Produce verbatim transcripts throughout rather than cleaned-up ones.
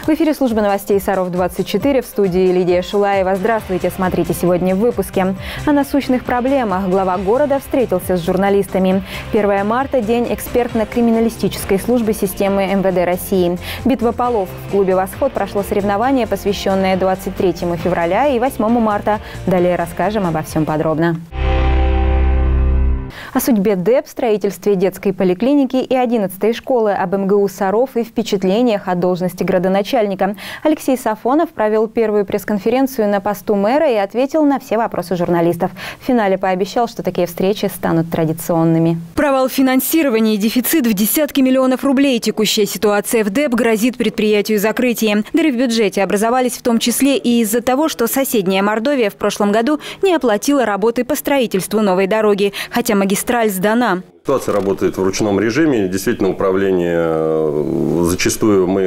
В эфире служба новостей Саров двадцать четыре, в студии Лидия Шулаева. Здравствуйте, смотрите сегодня в выпуске. О насущных проблемах глава города встретился с журналистами. первое марта – день экспертно-криминалистической службы системы эм вэ дэ России. Битва полов. В клубе «Восход» прошло соревнование, посвященное двадцать третьему февраля и восьмому марта. Далее расскажем обо всем подробно. О судьбе ДЭП, строительстве детской поликлиники и одиннадцатой школы, об эм гэ у Саров и впечатлениях от должности градоначальника. Алексей Сафонов провел первую пресс-конференцию на посту мэра и ответил на все вопросы журналистов. В финале пообещал, что такие встречи станут традиционными. Провал финансирования и дефицит в десятки миллионов рублей. Текущая ситуация в ДЭП грозит предприятию закрытием. Дыры в бюджете образовались в том числе и из-за того, что соседняя Мордовия в прошлом году не оплатила работы по строительству новой дороги, хотя магистраль сдана. Ситуация работает в ручном режиме. Действительно, управление зачастую мы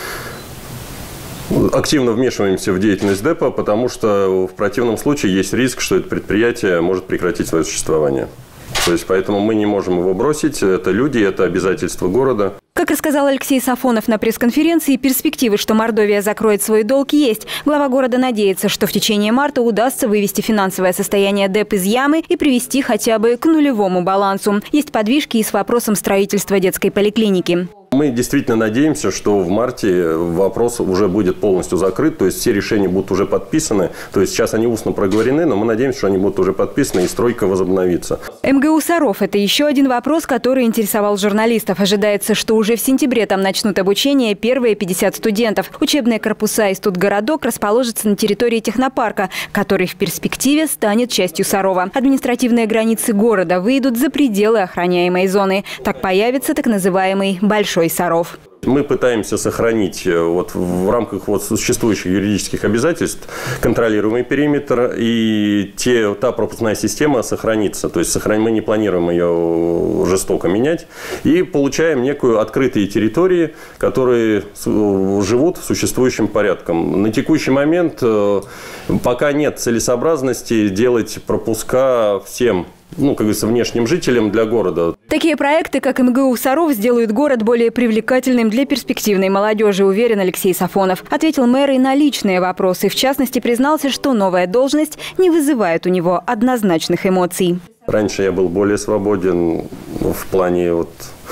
активно вмешиваемся в деятельность ДЭПа, потому что в противном случае есть риск, что это предприятие может прекратить свое существование. То есть, поэтому мы не можем его бросить. Это люди, это обязательства города. Как рассказал Алексей Сафонов на пресс-конференции, перспективы, что Мордовия закроет свой долг, есть. Глава города надеется, что в течение марта удастся вывести финансовое состояние ДЭП из ямы и привести хотя бы к нулевому балансу. Есть подвижки и с вопросом строительства детской поликлиники. Мы действительно надеемся, что в марте вопрос уже будет полностью закрыт, то есть все решения будут уже подписаны. То есть сейчас они устно проговорены, но мы надеемся, что они будут уже подписаны и стройка возобновится. эм гэ у Саров – это еще один вопрос, который интересовал журналистов. Ожидается, что уже в сентябре там начнут обучение первые пятьдесят студентов. Учебные корпуса и студгородок расположатся на территории технопарка, который в перспективе станет частью Сарова. Административные границы города выйдут за пределы охраняемой зоны. Так появится так называемый «Большой Саров». Мы пытаемся сохранить вот в рамках вот существующих юридических обязательств контролируемый периметр, и те, та пропускная система сохранится. То есть сохран... мы не планируем ее жестоко менять. И получаем некую открытые территории, которые живут существующим порядком. На текущий момент пока нет целесообразности делать пропуска всем, ну, как говорится, внешним жителям для города. Такие проекты, как эм гэ у Саров, сделают город более привлекательным для перспективной молодежи, уверен Алексей Сафонов. Ответил мэр и на личные вопросы. В частности, признался, что новая должность не вызывает у него однозначных эмоций. Раньше я был более свободен в плане вот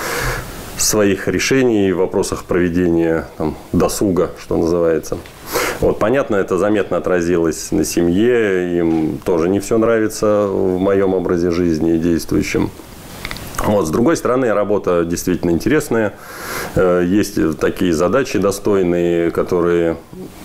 своих решений в вопросах проведения там, досуга, что называется. Вот, понятно, это заметно отразилось на семье, им тоже не все нравится в моем образе жизни действующем. Вот, с другой стороны, работа действительно интересная, есть такие задачи достойные, которые,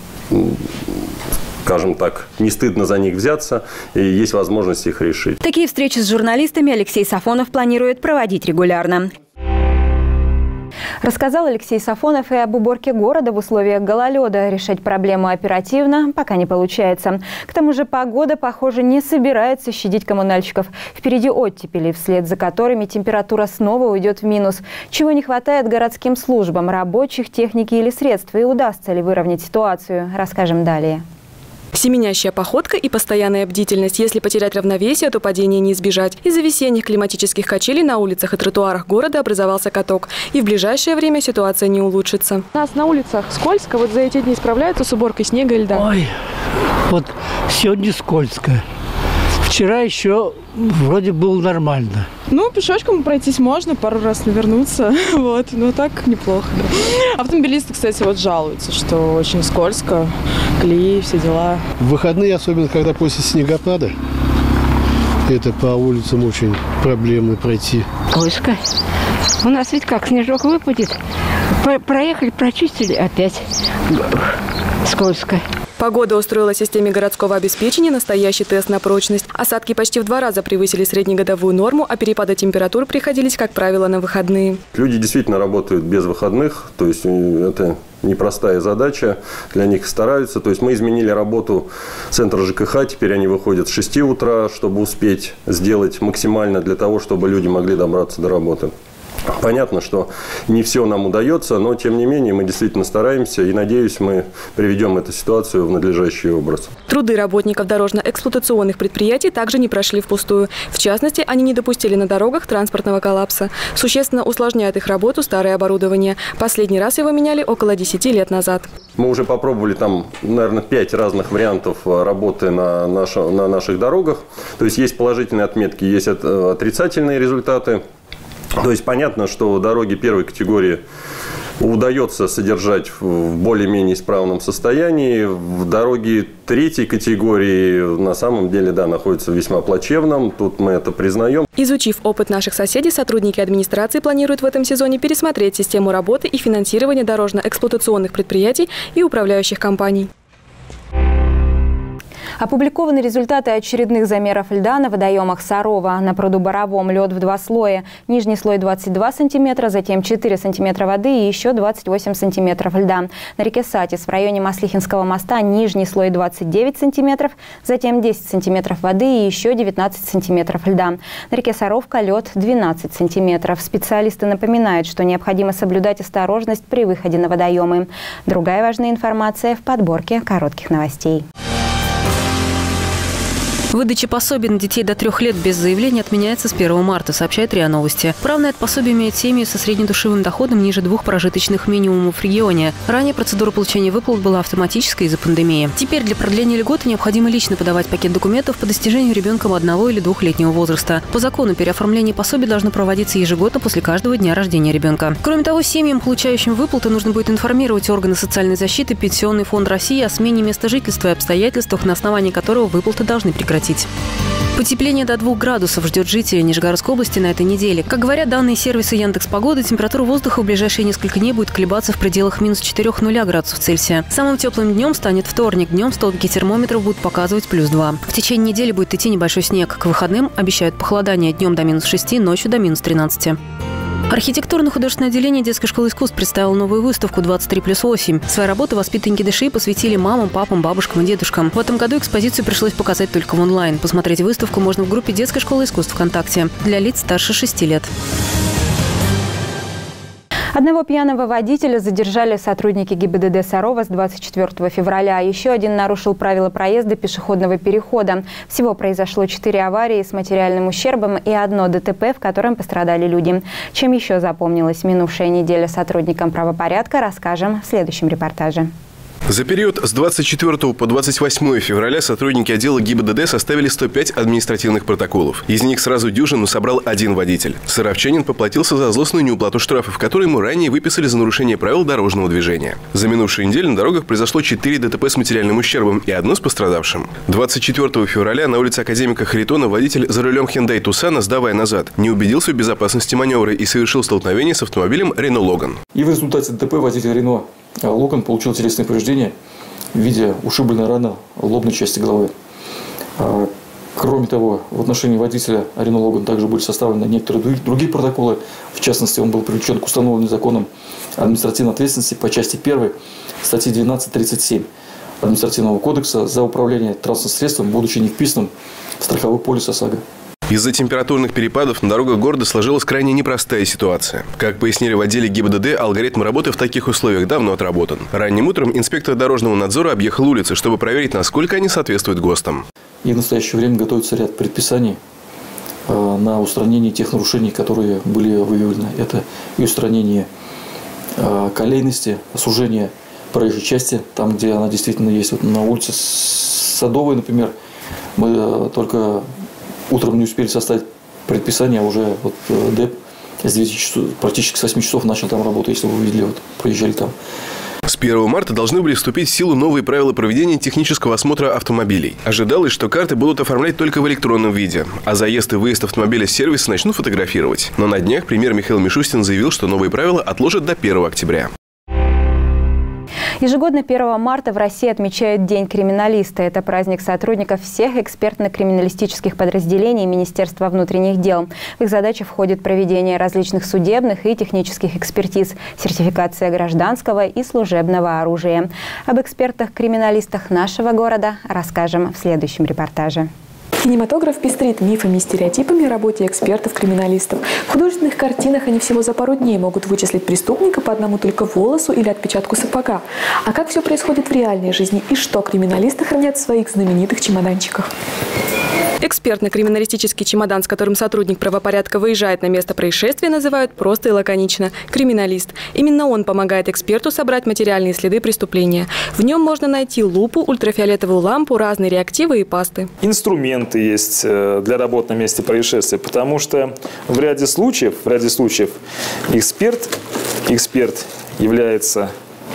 скажем так, не стыдно за них взяться, и есть возможность их решить. Такие встречи с журналистами Алексей Сафонов планирует проводить регулярно. Рассказал Алексей Сафонов и об уборке города в условиях гололеда. Решать проблему оперативно пока не получается. К тому же погода, похоже, не собирается щадить коммунальщиков. Впереди оттепели, вслед за которыми температура снова уйдет в минус. Чего не хватает городским службам, рабочих, техники или средств? И удастся ли выровнять ситуацию? Расскажем далее. Семенящая походка и постоянная бдительность. Если потерять равновесие, то падения не избежать. Из-за весенних климатических качелей на улицах и тротуарах города образовался каток. И в ближайшее время ситуация не улучшится. У нас на улицах скользко. Вот за эти дни справляются с уборкой снега и льда? Ой, вот сегодня скользко. Вчера еще вроде было нормально. Ну, пешочком пройтись можно, пару раз навернуться, вот, но так неплохо. Да. Автомобилисты, кстати, вот жалуются, что очень скользко, колеи, все дела. В выходные, особенно когда после снегопада, это по улицам очень проблемно пройти. Скользко. У нас ведь как, снежок выпадет, проехали, прочистили, опять скользко. Погода устроила системе городского обеспечения настоящий тест на прочность. Осадки почти в два раза превысили среднегодовую норму, а перепады температур приходились, как правило, на выходные. Люди действительно работают без выходных, то есть это непростая задача, для них стараются. То есть мы изменили работу центра жэ ка ха, теперь они выходят с шести утра, чтобы успеть сделать максимально для того, чтобы люди могли добраться до работы. Понятно, что не все нам удается, но тем не менее мы действительно стараемся и, надеюсь, мы приведем эту ситуацию в надлежащий образ. Труды работников дорожно-эксплуатационных предприятий также не прошли впустую. В частности, они не допустили на дорогах транспортного коллапса. Существенно усложняет их работу старое оборудование. Последний раз его меняли около десяти лет назад. Мы уже попробовали там, наверное, пять разных вариантов работы на, наш, на наших дорогах. То есть есть положительные отметки, есть отрицательные результаты. То есть понятно, что дороги первой категории удается содержать в более-менее исправном состоянии. В дороги третьей категории на самом деле, да, находятся в весьма плачевном. Тут мы это признаем. Изучив опыт наших соседей, сотрудники администрации планируют в этом сезоне пересмотреть систему работы и финансирования дорожно-эксплуатационных предприятий и управляющих компаний. Опубликованы результаты очередных замеров льда на водоемах Сарова. На пруду Боровом лед в два слоя. Нижний слой двадцать два сантиметра, затем четыре сантиметра воды и еще двадцать восемь сантиметров льда. На реке Сатис в районе Маслихинского моста нижний слой двадцать девять сантиметров, затем десять сантиметров воды и еще девятнадцать сантиметров льда. На реке Саровка лед двенадцать сантиметров. Специалисты напоминают, что необходимо соблюдать осторожность при выходе на водоемы. Другая важная информация в подборке коротких новостей. Выдача пособий на детей до трех лет без заявления отменяется с первого марта, сообщает РИА Новости. Право на это пособие имеют семьи со среднедушевым доходом ниже двух прожиточных минимумов в регионе. Ранее процедура получения выплат была автоматической из-за пандемии. Теперь для продления льготы необходимо лично подавать пакет документов по достижению ребенком одного или двухлетнего возраста. По закону переоформление пособий должно проводиться ежегодно после каждого дня рождения ребенка. Кроме того, семьям, получающим выплаты, нужно будет информировать органы социальной защиты, Пенсионный фонд России о смене места жительства и обстоятельствах, на основании которого выплаты должны прекратиться. Потепление до двух градусов ждет жителей Нижегородской области на этой неделе. Как говорят данные сервиса Яндекс.Погоды, температура воздуха в ближайшие несколько дней будет колебаться в пределах минус четырёх нуля градусов Цельсия. Самым теплым днем станет вторник. Днем столбики термометров будут показывать плюс два. В течение недели будет идти небольшой снег. К выходным обещают похолодание. Днем до минус шести, ночью до минус тринадцати. Архитектурно-художественное отделение детской школы искусств представило новую выставку двадцать три плюс восемь. Свои работы воспитанники ДШИ посвятили мамам, папам, бабушкам и дедушкам. В этом году экспозицию пришлось показать только в онлайн. Посмотреть выставку можно в группе детской школы искусств ВКонтакте для лиц старше шести лет. Одного пьяного водителя задержали сотрудники ГИБДД Сарова с двадцать четвёртого февраля. Еще один нарушил правила проезда пешеходного перехода. Всего произошло четыре аварии с материальным ущербом и одно ДТП, в котором пострадали люди. Чем еще запомнилась минувшая неделя сотрудникам правопорядка, расскажем в следующем репортаже. За период с двадцать четвёртого по двадцать восьмое февраля сотрудники отдела ГИБДД составили сто пять административных протоколов. Из них сразу дюжину собрал один водитель. Саровчанин поплатился за злостную неуплату штрафов, которые ему ранее выписали за нарушение правил дорожного движения. За минувшую неделю на дорогах произошло четыре ДТП с материальным ущербом и одно с пострадавшим. двадцать четвёртого февраля на улице Академика Харитона водитель за рулем Hyundai Tucson, сдавая назад, не убедился в безопасности маневра и совершил столкновение с автомобилем Renault Logan. И в результате ДТП водитель Renault Логан получил телесные повреждения в виде ушибленной раны лобной части головы. Кроме того, в отношении водителя Renault Logan также были составлены некоторые другие протоколы. В частности, он был привлечен к установленной законом административной ответственности по части первой статьи двенадцать тридцать семь Административного кодекса за управление транспортным средством, будучи не вписанным в страховой полис ОСАГО. Из-за температурных перепадов на дорогах города сложилась крайне непростая ситуация. Как пояснили в отделе ГИБДД, алгоритм работы в таких условиях давно отработан. Ранним утром инспектор дорожного надзора объехал улицы, чтобы проверить, насколько они соответствуют ГОСТам. И в настоящее время готовится ряд предписаний на устранение тех нарушений, которые были выявлены. Это и устранение колейности, сужение проезжей части, там, где она действительно есть. Вот на улице Садовой, например, мы только утром не успели составить предписание, а уже вот ДЭП с девяти часов, практически с восьми часов начал там работать, если вы видели, вот, проезжали там. С первого марта должны были вступить в силу новые правила проведения технического осмотра автомобилей. Ожидалось, что карты будут оформлять только в электронном виде, а заезд и выезд автомобиля с сервиса начнут фотографировать. Но на днях премьер Михаил Мишустин заявил, что новые правила отложат до первого октября. Ежегодно первого марта в России отмечают День криминалиста. Это праздник сотрудников всех экспертно-криминалистических подразделений Министерства внутренних дел. В их задачи входит проведение различных судебных и технических экспертиз, сертификация гражданского и служебного оружия. Об экспертах-криминалистах нашего города расскажем в следующем репортаже. Кинематограф пестрит мифами и стереотипами о работе экспертов-криминалистов. В художественных картинах они всего за пару дней могут вычислить преступника по одному только волосу или отпечатку сапога. А как все происходит в реальной жизни и что криминалисты хранят в своих знаменитых чемоданчиках? Экспертно-криминалистический чемодан, с которым сотрудник правопорядка выезжает на место происшествия, называют просто и лаконично – криминалист. Именно он помогает эксперту собрать материальные следы преступления. В нем можно найти лупу, ультрафиолетовую лампу, разные реактивы и пасты. Инструменты есть для работы на месте происшествия, потому что в ряде случаев, в ряде случаев эксперт, эксперт является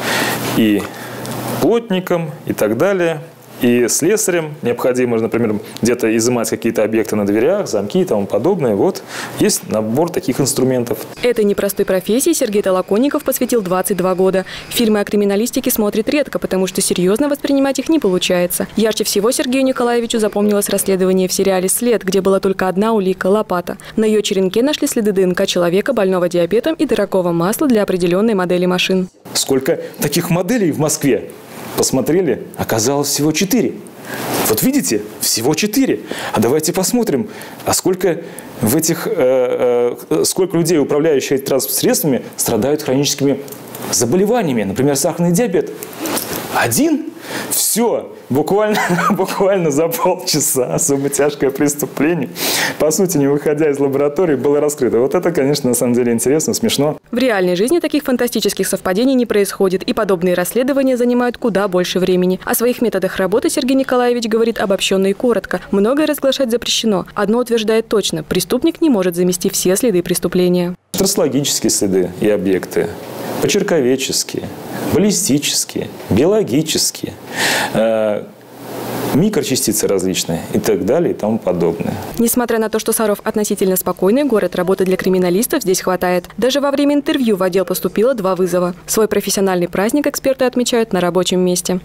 и плотником и так далее. И слесарем необходимо, например, где-то изымать какие-то объекты на дверях, замки и тому подобное. Вот есть набор таких инструментов. Этой непростой профессии Сергей Толоконников посвятил двадцать два года. Фильмы о криминалистике смотрит редко, потому что серьезно воспринимать их не получается. Ярче всего Сергею Николаевичу запомнилось расследование в сериале «След», где была только одна улика – лопата. На ее черенке нашли следы ДНК человека, больного диабетом, и дорогого масла для определенной модели машин. Сколько таких моделей в Москве? Посмотрели, оказалось всего четыре. Вот видите, всего четыре. А давайте посмотрим, а сколько в этих, э, э, сколько людей, управляющих этими транспортными средствами, страдают хроническими заболеваниями, например, сахарный диабет. Один? Все, буквально, буквально за полчаса особо тяжкое преступление, по сути, не выходя из лаборатории, было раскрыто. Вот это, конечно, на самом деле интересно, смешно. В реальной жизни таких фантастических совпадений не происходит, и подобные расследования занимают куда больше времени. О своих методах работы Сергей Николаевич говорит обобщенно и коротко. Многое разглашать запрещено. Одно утверждает точно – преступник не может замести все следы преступления. Трассологические следы и объекты, почерковедческие, баллистические, биологические, э, микрочастицы различные и так далее и тому подобное. Несмотря на то, что Саров относительно спокойный город, работы для криминалистов здесь хватает. Даже во время интервью в отдел поступило два вызова. Свой профессиональный праздник эксперты отмечают на рабочем месте.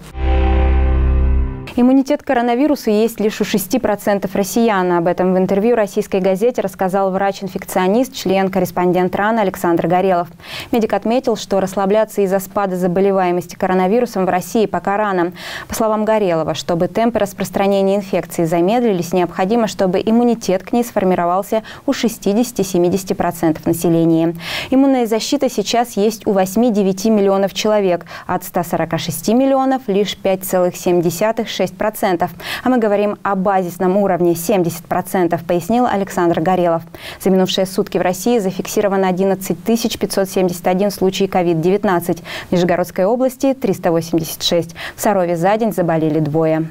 Иммунитет к коронавирусу есть лишь у шести процентов россиян. Об этом в интервью российской газете рассказал врач-инфекционист, член-корреспондент РАН Александр Горелов. Медик отметил, что расслабляться из-за спада заболеваемости коронавирусом в России пока рано. По словам Горелова, чтобы темпы распространения инфекции замедлились, необходимо, чтобы иммунитет к ней сформировался у шестидесяти-семидесяти процентов населения. Иммунная защита сейчас есть у восьми-девяти миллионов человек, от ста сорока шести миллионов лишь пять целых семь десятых — шесть процентов. А мы говорим о базисном уровне семьдесят процентов, пояснил Александр Горелов. За минувшие сутки в России зафиксировано одиннадцать тысяч пятьсот семьдесят один случай ковид девятнадцать. В Нижегородской области триста восемьдесят шесть. В Сарове за день заболели двое.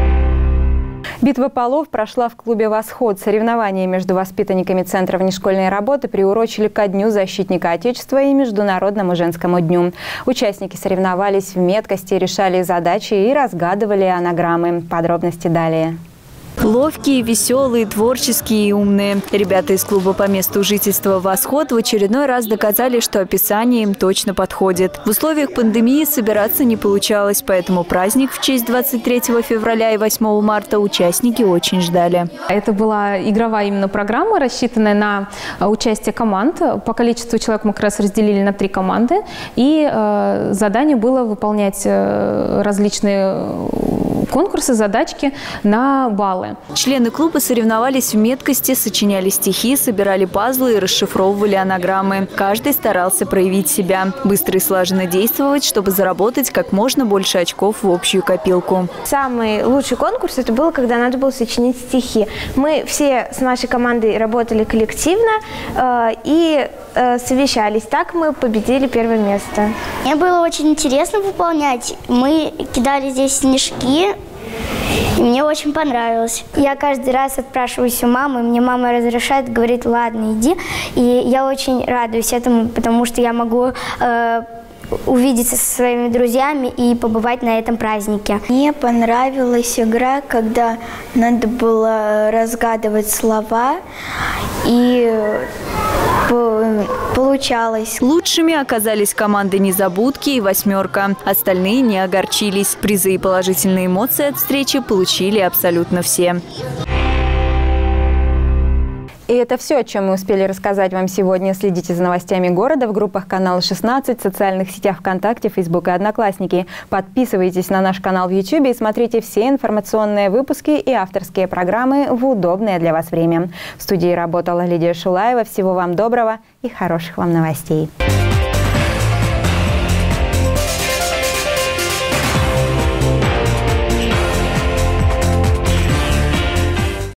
Битва полов прошла в клубе «Восход». Соревнования между воспитанниками Центра внешкольной работы приурочили ко Дню защитника Отечества и Международному женскому дню. Участники соревновались в меткости, решали задачи и разгадывали анаграммы. Подробности далее. Ловкие, веселые, творческие и умные. Ребята из клуба по месту жительства «Восход» в очередной раз доказали, что описание им точно подходит. В условиях пандемии собираться не получалось, поэтому праздник в честь двадцать третьего февраля и восьмого марта участники очень ждали. Это была игровая именно программа, рассчитанная на участие команд. По количеству человек мы как раз разделили на три команды. И э, задание было выполнять э, различные конкурсы, задачки на баллы. Члены клуба соревновались в меткости, сочиняли стихи, собирали пазлы и расшифровывали анаграммы. Каждый старался проявить себя, быстро и слаженно действовать, чтобы заработать как можно больше очков в общую копилку. Самый лучший конкурс это был, когда надо было сочинить стихи. Мы все с нашей командой работали коллективно э, и э, совещались. Так мы победили первое место. Мне было очень интересно выполнять. Мы кидали здесь снежки. И мне очень понравилось. Я каждый раз отпрашиваюсь у мамы, мне мама разрешает, говорит, ладно, иди. И я очень радуюсь этому, потому что я могу э, увидеться со своими друзьями и побывать на этом празднике. Мне понравилась игра, когда надо было разгадывать слова, и получалось. Лучшими оказались команды «Незабудки» и «Восьмерка». Остальные не огорчились. Призы и положительные эмоции от встречи получили абсолютно все. И это все, о чем мы успели рассказать вам сегодня. Следите за новостями города в группах канала шестнадцать, в социальных сетях ВКонтакте, Фейсбук и Одноклассники. Подписывайтесь на наш канал в Ютубе и смотрите все информационные выпуски и авторские программы в удобное для вас время. В студии работала Лидия Шулаева. Всего вам доброго и хороших вам новостей.